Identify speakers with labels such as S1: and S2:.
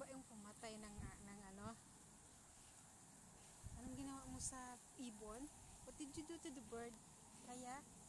S1: ba yung pumatay ng ano? Anong ginawa mo sa ibon? What did you do to the bird? Kaya?